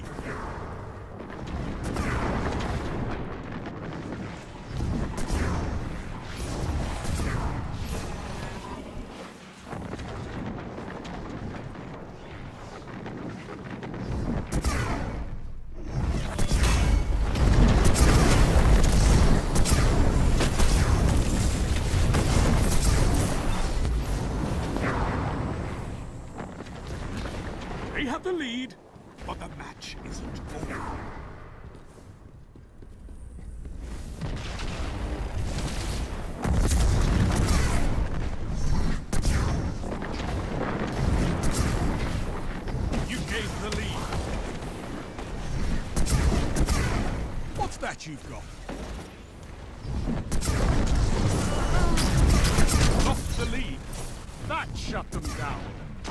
lead. They have the lead, but the match isn't over. You gave the lead. What's that you've got? Lost the lead. That shut them down.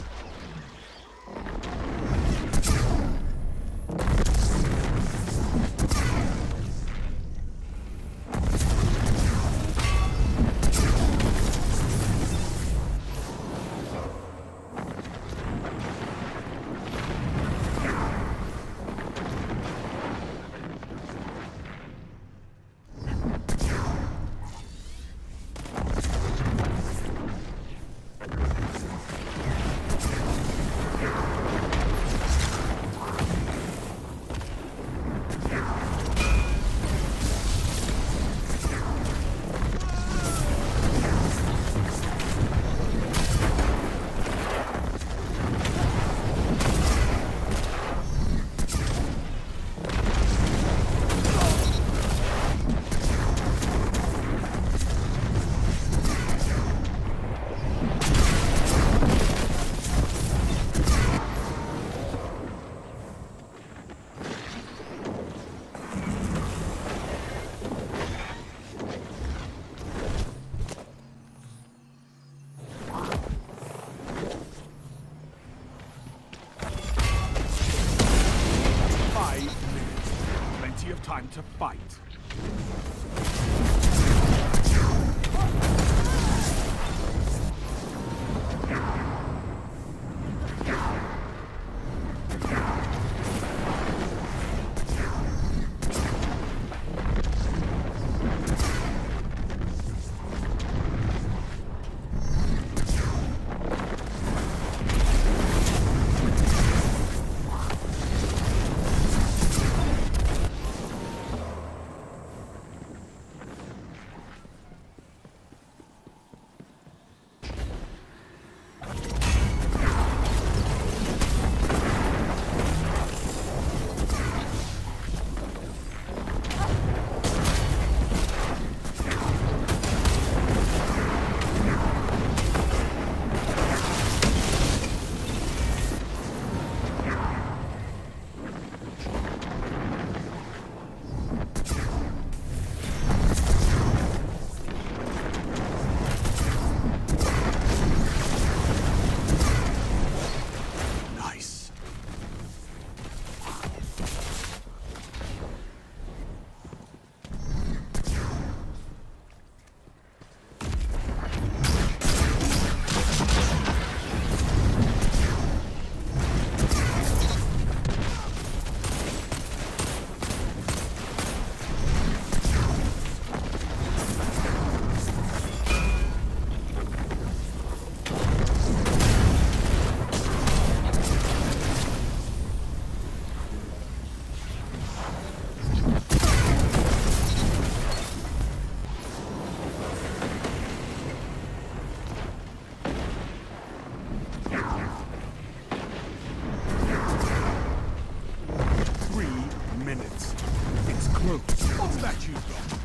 Time to fight. What's that you've got?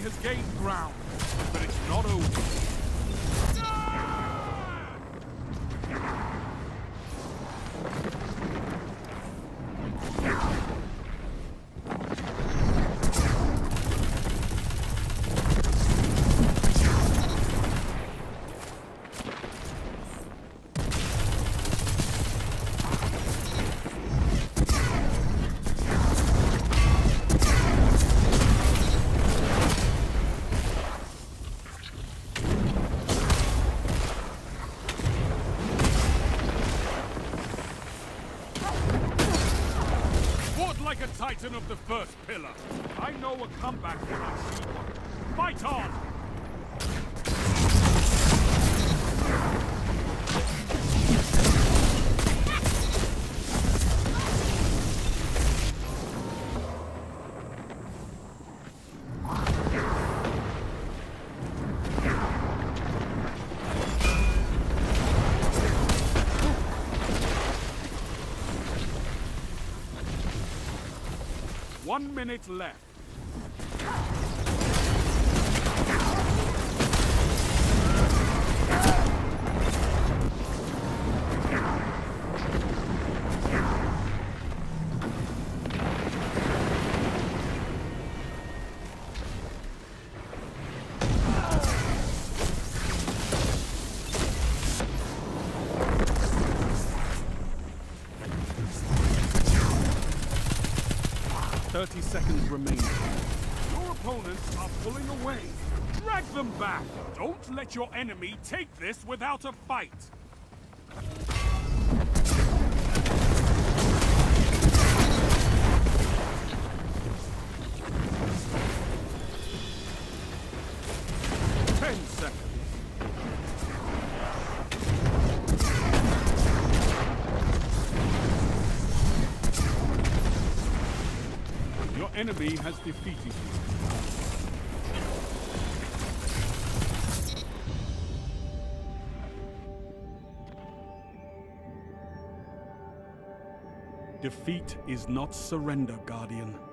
has gained ground, but it's not over. Like a titan of the first pillar. I know a comeback when I see one. Fight on! One minute left. "30 seconds remaining. Your opponents are pulling away. Drag them back. Don't let your enemy take this without a fight. Enemy has defeated you. Defeat is not surrender, Guardian.